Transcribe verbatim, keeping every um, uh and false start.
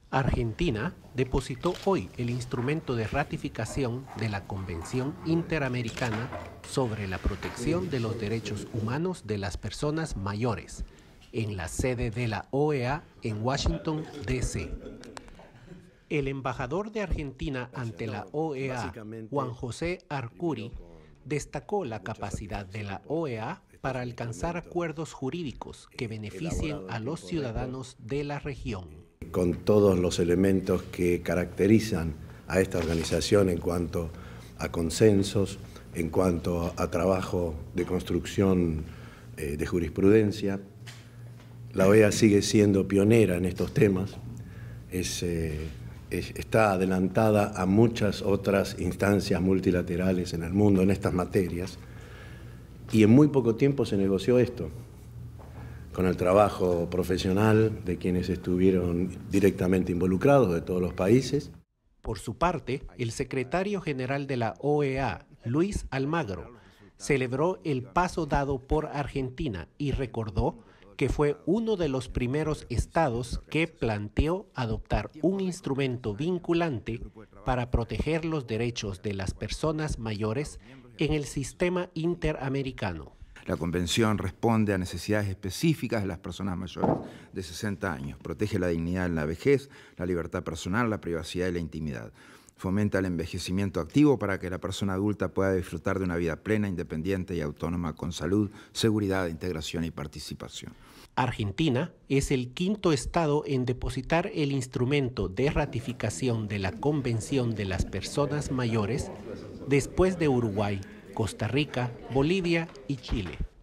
Argentina depositó hoy el instrumento de ratificación de la Convención Interamericana sobre la protección de los derechos humanos de las personas mayores, en la sede de la O E A en Washington, D C El embajador de Argentina ante la O E A, Juan José Arcuri, destacó la capacidad de la O E A para alcanzar acuerdos jurídicos que beneficien a los ciudadanos de la región. Con todos los elementos que caracterizan a esta organización en cuanto a consensos, en cuanto a trabajo de construcción eh, de jurisprudencia. La O E A sigue siendo pionera en estos temas, es, eh, es, está adelantada a muchas otras instancias multilaterales en el mundo en estas materias, y en muy poco tiempo se negoció esto, con el trabajo profesional de quienes estuvieron directamente involucrados de todos los países. Por su parte, el secretario general de la O E A, Luis Almagro, celebró el paso dado por Argentina y recordó que fue uno de los primeros estados que planteó adoptar un instrumento vinculante para proteger los derechos de las personas mayores en el sistema interamericano. La Convención responde a necesidades específicas de las personas mayores de sesenta años. Protege la dignidad en la vejez, la libertad personal, la privacidad y la intimidad. Fomenta el envejecimiento activo para que la persona adulta pueda disfrutar de una vida plena, independiente y autónoma con salud, seguridad, integración y participación. Argentina es el quinto estado en depositar el instrumento de ratificación de la Convención de las Personas Mayores después de Uruguay, Costa Rica, Bolivia y Chile.